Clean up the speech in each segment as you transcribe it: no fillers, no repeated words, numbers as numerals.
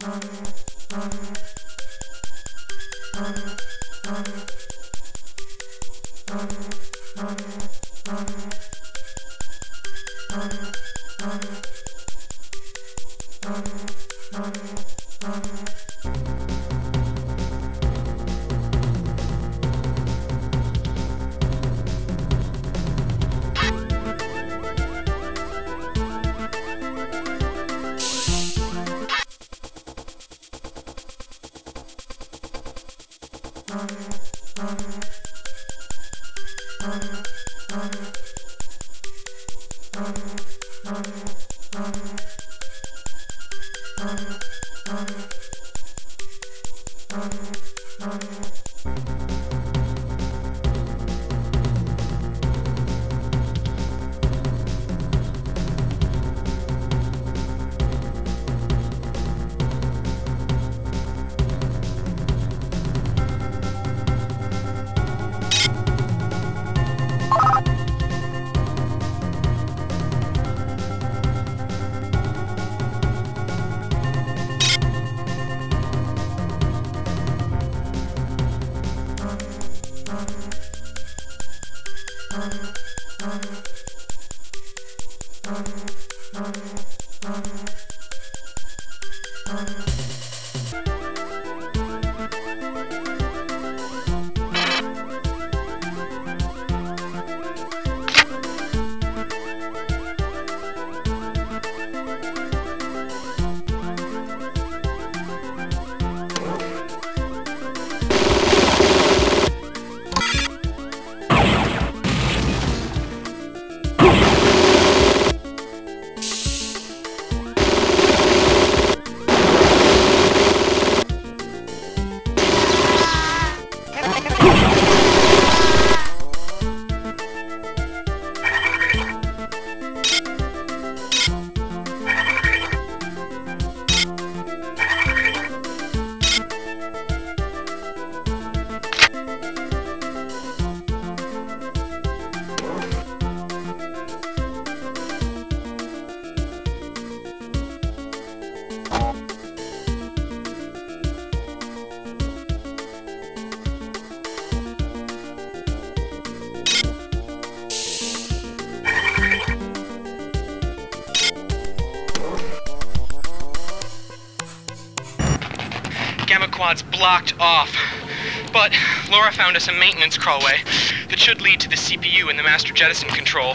Quad's blocked off, but Laura found us a maintenance crawlway that should lead to the CPU and the master jettison control.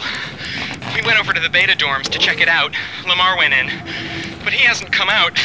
We went over to the beta dorms to check it out. Lamar went in, but he hasn't come out.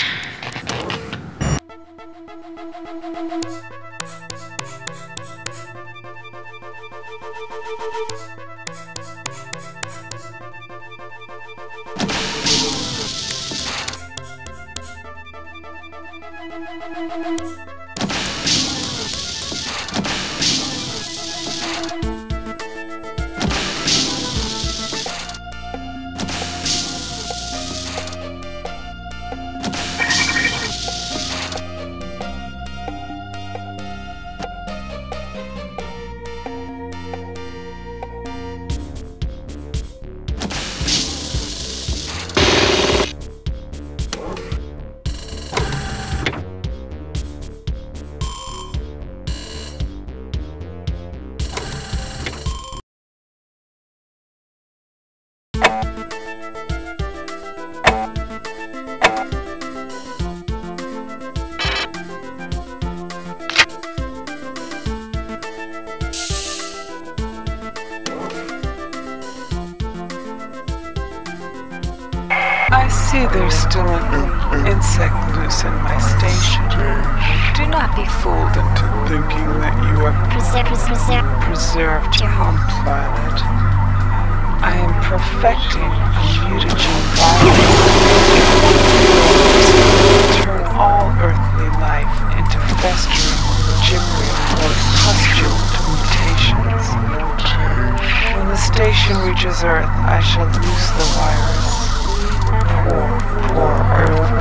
I see there's still an insect loose in my station. Do not be fooled into thinking that you have preserved your home planet. I am perfecting a mutagen virus to turn all earthly life into festering, gibbering, or pustulent mutations. When the station reaches Earth, I shall loose the virus. Poor Earth.